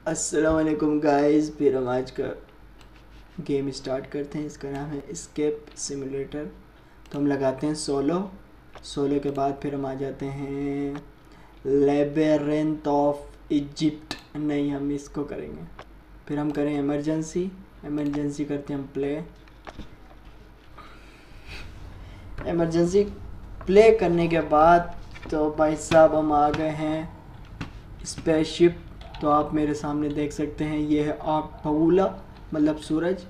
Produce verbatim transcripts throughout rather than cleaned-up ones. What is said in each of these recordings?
अस्सलाम वालेकुम गाइस। फिर हम आज का गेम स्टार्ट करते हैं। इसका नाम है एस्केप सिमुलेटर। तो हम लगाते हैं सोलो। सोलो के बाद फिर हम आ जाते हैं लेबेरेंथ ऑफ इजिप्ट। नहीं, हम इसको करेंगे। फिर हम करें इमरजेंसी। इमरजेंसी करते हैं हम प्ले। इमरजेंसी प्ले करने के बाद तो भाई साहब हम आ गए हैं स्पेसशिप। तो आप मेरे सामने देख सकते हैं, ये है आग बबूला, मतलब सूरज।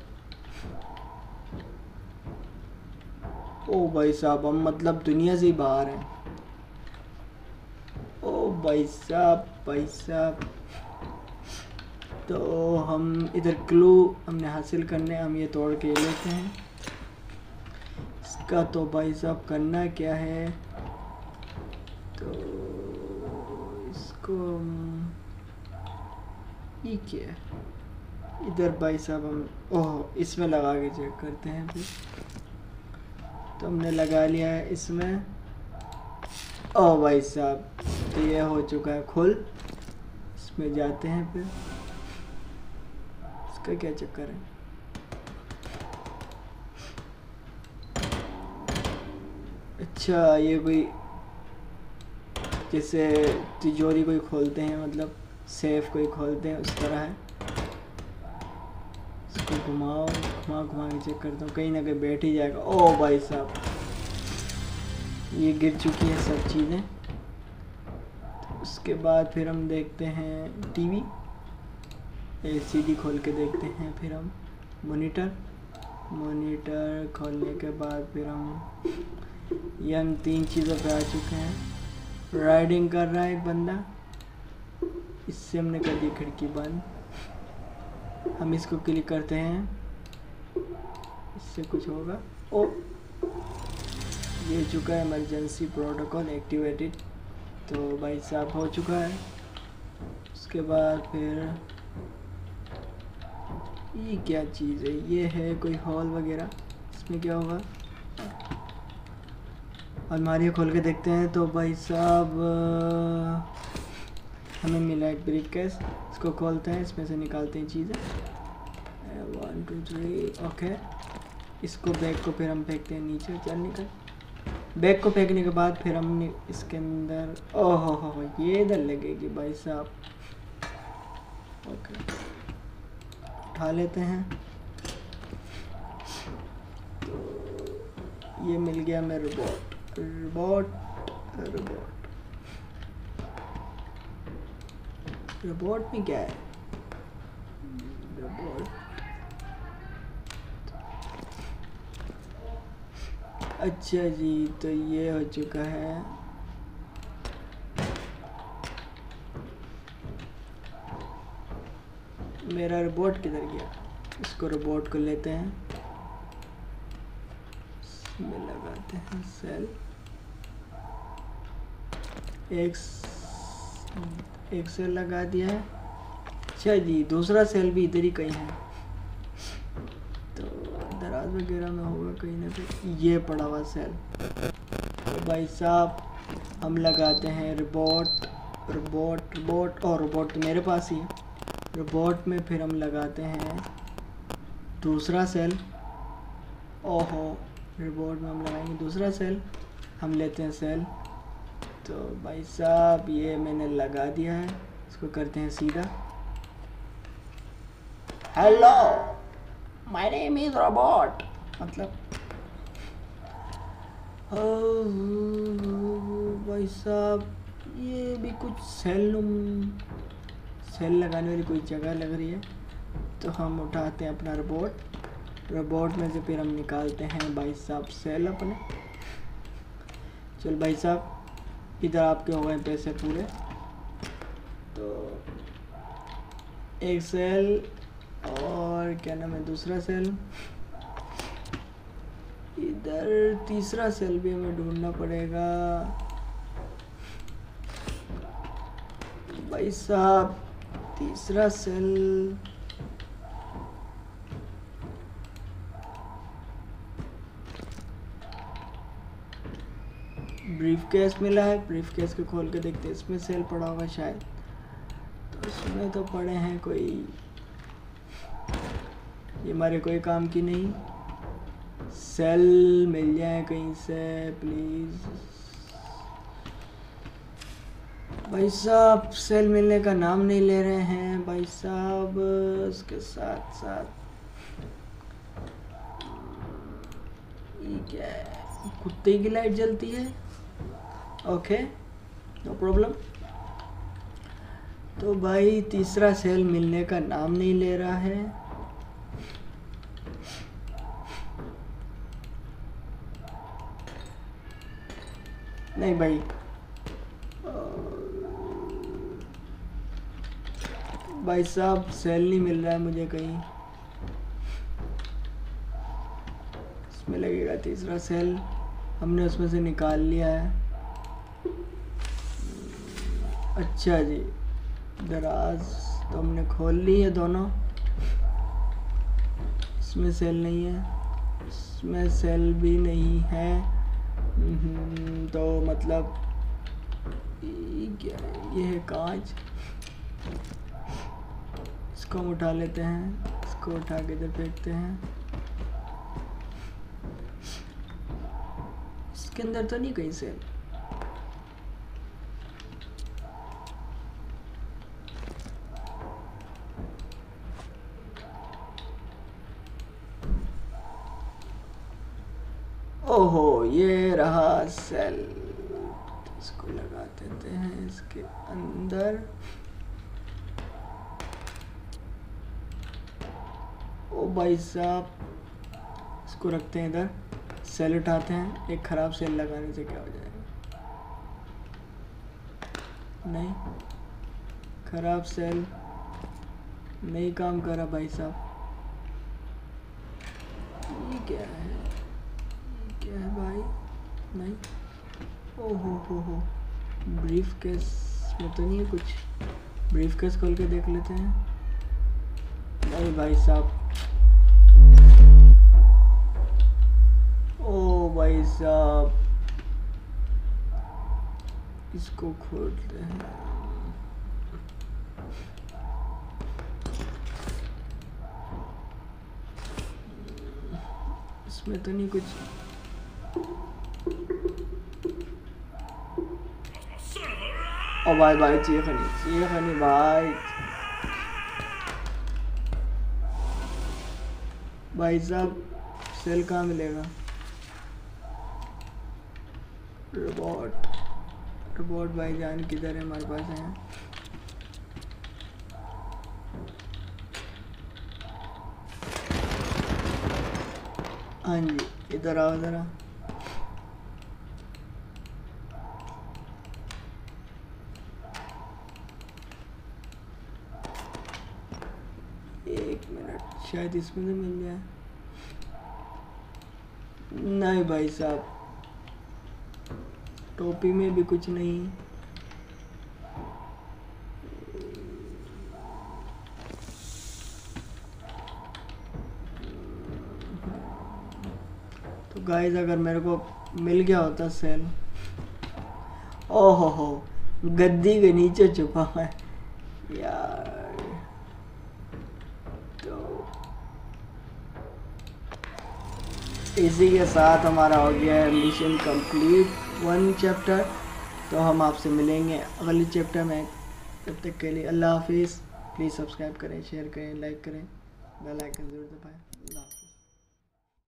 ओ भाई साहब, हम मतलब दुनिया से ही बाहर हैं। ओ भाई साहब, भाई साहब। तो हम इधर क्लू हमने हासिल करने, हम ये तोड़ के लेते हैं इसका। तो भाई साहब करना क्या है, तो इसको ये क्या है इधर भाई साहब, हम ओह इसमें लगा के चेक करते हैं। फिर तो हमने लगा लिया है इसमें। ओह भाई साहब, तो ये हो चुका है खुल। इसमें जाते हैं, फिर इसका क्या चक्कर है। अच्छा, ये कोई जैसे तिजोरी कोई खोलते हैं, मतलब सेफ कोई खोलते हैं, उस तरह है। इसको घुमाओ, घुमा घुमा के चेक करता हूँ, कहीं ना कहीं बैठ ही जाएगा। ओ भाई साहब, ये गिर चुकी है सब चीज़ें। उसके बाद फिर हम देखते हैं टीवी, एलसीडी खोल के देखते हैं। फिर हम मॉनिटर मॉनिटर खोलने के बाद फिर हम ये हम तीन चीज़ों पे आ चुके हैं। राइडिंग कर रहा है एक बंदा, इससे हमने कर दी खिड़की बंद। हम इसको क्लिक करते हैं, इससे कुछ होगा। ओ ये चुका है इमरजेंसी प्रोटोकॉल एक्टिवेटेड। तो भाई साहब हो चुका है। उसके बाद फिर ये क्या चीज़ है, ये है कोई हॉल वगैरह। इसमें क्या होगा, अलमारी खोल के देखते हैं। तो भाई साहब हमें मिला एक ब्रीफ केस। इसको खोलते हैं, इसमें से निकालते हैं चीज़ें। One two three okay. इसको बैग को फिर हम फेंकते हैं नीचे। चल निकल। बैग को फेंकने के बाद फिर हमने इसके अंदर, ओहो हो ये इधर लगेगी भाई साहब। ओके, उठा लेते हैं। तो ये मिल गया हमें रोबोट रोबोट रोबोट रोबोट में क्या है, रोबोट। अच्छा जी, तो ये हो चुका है। मेरा रोबोट किधर गया, इसको रोबोट को लेते हैं, इसमें लगाते हैं सेल। एक एक सेल लगा दिया है। अच्छा जी, दूसरा सेल भी इधर ही कहीं है, तो दराज वगैरह में होगा कहीं ना कहीं। ये पड़ा हुआ सेल। तो भाई साहब हम लगाते हैं रोबोट रोबोट रोबोट और रोबोट तो मेरे पास ही है। रोबोट में फिर हम लगाते हैं दूसरा सेल। ओहो, रोबोट में हम लगाएंगे दूसरा सेल। हम लेते हैं सेल। तो भाई साहब ये मैंने लगा दिया है, इसको करते हैं सीधा। Hello, my name is robot, मतलब भाई साहब ये भी कुछ सेल सेल लगाने वाली कोई जगह लग रही है। तो हम उठाते हैं अपना रोबोट। रोबोट में से फिर हम निकालते हैं भाई साहब सेल अपने। चल भाई साहब, इधर आपके हो गए पैसे पूरे। तो एक सेल और क्या नाम है दूसरा सेल। इधर तीसरा सेल भी हमें ढूंढना पड़ेगा भाई साहब। तीसरा सेल ब्रीफ केस मिला है, ब्रीफ केस को खोल के देखते हैं, इसमें सेल पड़ा होगा शायद। तो उसमें तो पड़े हैं कोई, ये हमारे कोई काम की नहीं। सेल मिल जाए कहीं से प्लीज भाई साहब। सेल मिलने का नाम नहीं ले रहे हैं भाई साहब। उसके साथ साथ ये क्या है, कुत्ते की लाइट जलती है। Okay no problem. तो भाई तीसरा सेल मिलने का नाम नहीं ले रहा है। नहीं भाई, भाई साहब सेल नहीं मिल रहा है मुझे कहीं। इसमें लगेगा तीसरा सेल, हमने उसमें से निकाल लिया है। अच्छा जी, दराज तो हमने खोल ली है दोनों। इसमें सेल नहीं है, इसमें सेल भी नहीं है। तो मतलब ये क्या है, ये है कांच। इसको हम उठा लेते हैं, इसको उठा के इधर फेंकते हैं। इसके अंदर तो नहीं कहीं सेल। ओहो ये रहा सेल, इसको लगा देते हैं इसके अंदर। ओ भाई साहब, इसको रखते हैं इधर। सेल उठाते हैं, एक ख़राब सेल लगाने से क्या हो जाएगा। नहीं, ख़राब सेल नहीं काम कर रहा भाई साहब। ये क्या है, ये क्या है भाई। नहीं, ओहो हो हो, ब्रीफ केस में तो नहीं है कुछ। ब्रीफ केस खोल के देख लेते हैं। नहीं भाई साहब, ओ भाई साहब, इसको खोलते हैं। इसमें तो नहीं कुछ। ओ भाई भाई चीख नहीं, चीख नहीं भाई। भाई साहब सेल कहाँ मिलेगा। रोबोट, रोबोट भाईजान किधर है, हमारे पास है। हाँ जी, इधर आओ ज़रा। एक मिनट, शायद इसमें से मिल जाए। नहीं भाई साहब, टोपी में भी कुछ नहीं। तो गाइस अगर मेरे को मिल गया होता सेल। ओहो हो, गद्दी के नीचे छुपा है यार। तो इसी के साथ हमारा हो गया है मिशन कंप्लीट वन चैप्टर। तो हम आपसे मिलेंगे अगले चैप्टर में। तब तक के लिए अल्लाह हाफिज़। प्लीज़ सब्सक्राइब करें, शेयर करें, लाइक करें, बेल आइकन ज़रूर दबाएं।